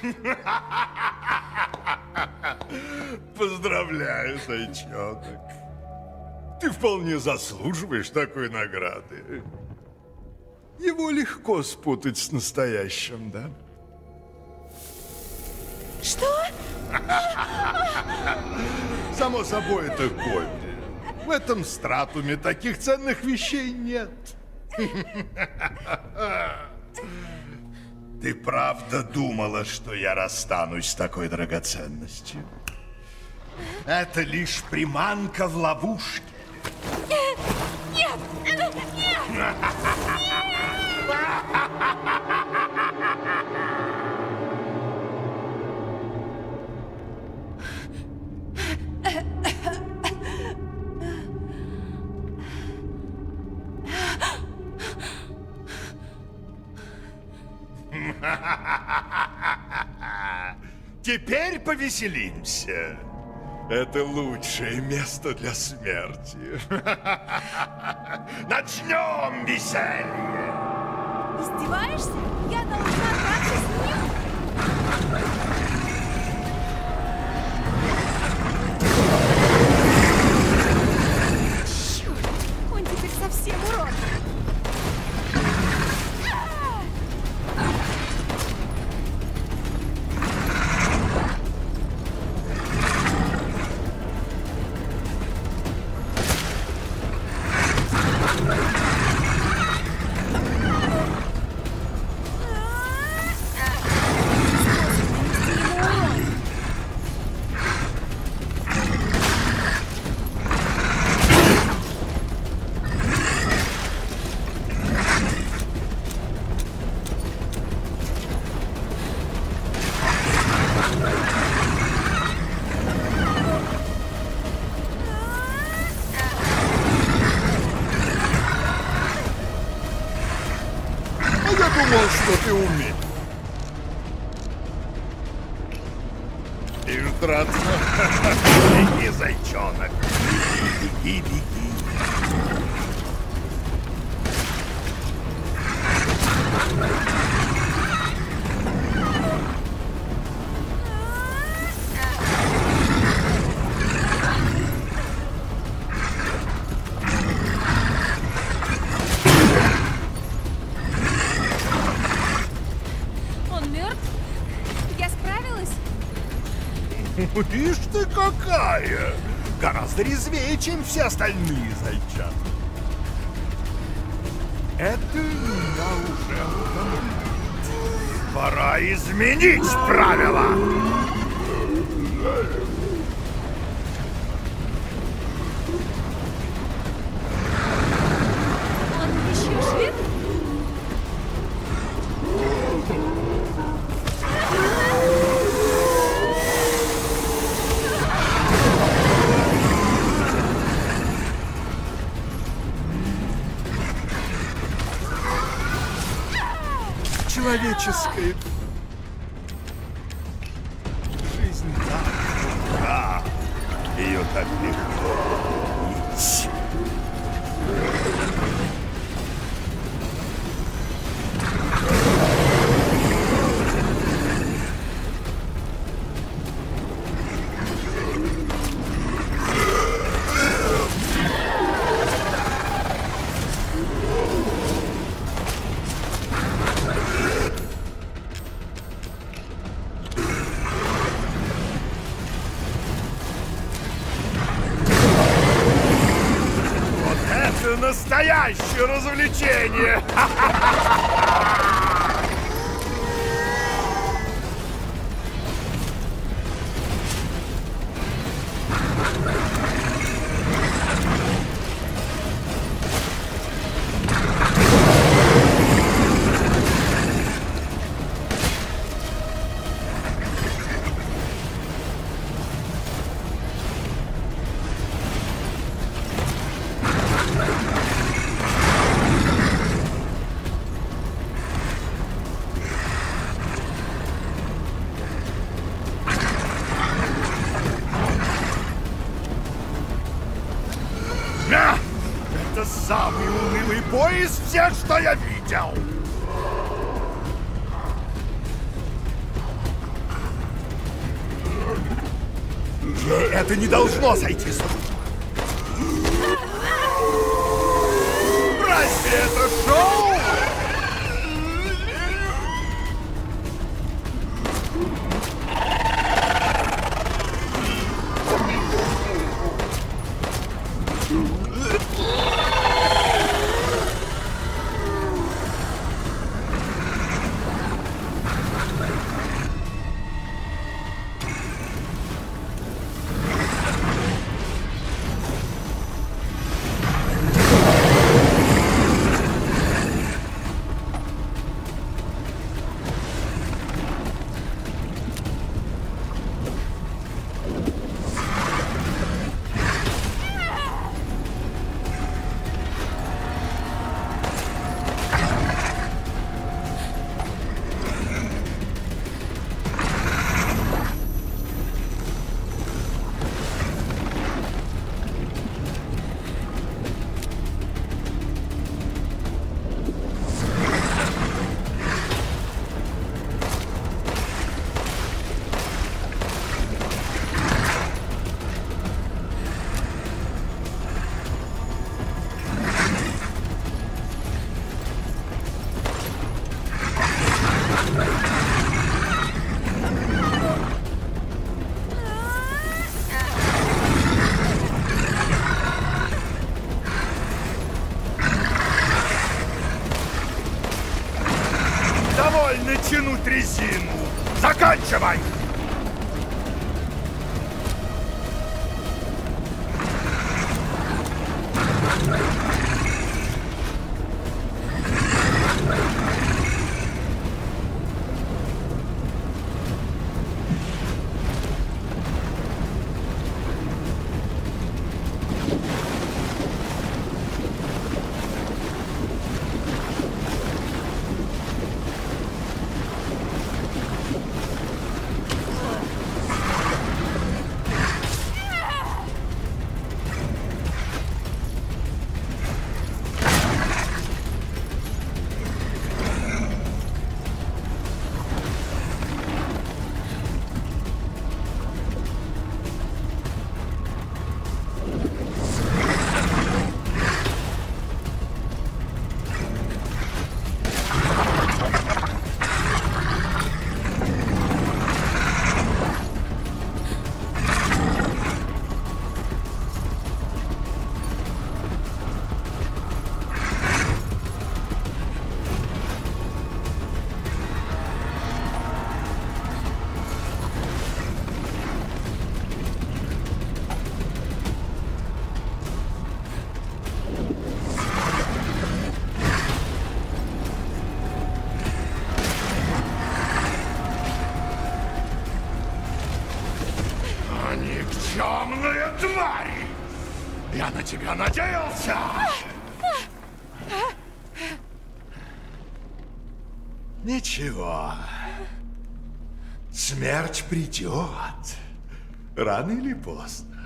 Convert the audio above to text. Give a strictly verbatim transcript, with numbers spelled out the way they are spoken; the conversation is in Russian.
Поздравляю, зайчонок. Ты вполне заслуживаешь такой награды. Его легко спутать с настоящим, да? Что? Само собой, это копия. В этом стратуме таких ценных вещей нет. Ты правда думала, что я расстанусь с такой драгоценностью? Это лишь приманка в ловушке. Нет! Нет! Нет! Теперь повеселимся. Это лучшее место для смерти. Начнем веселье. Издеваешься? Я должна драться с ним? Черт! Он теперь совсем урод. Думал, что ты умеешь. Ты драться. Беги, зайчонок. Беги, беги. Ишь ты какая! Гораздо резвее, чем все остальные зайчата. Это меня уже утомляет. Пора изменить правила! Он еще жив? Человеческая жизнь, да, да, ее так легко убить. Настоящее развлечение! Это самый унылый бой из всех, что я видел! Ей это не должно сойти с рук. Разве это шоу? Довольно тянуть резину. Заканчивай! Никчемная тварь! Я на тебя надеялся! Ничего. Смерть придет. Рано или поздно.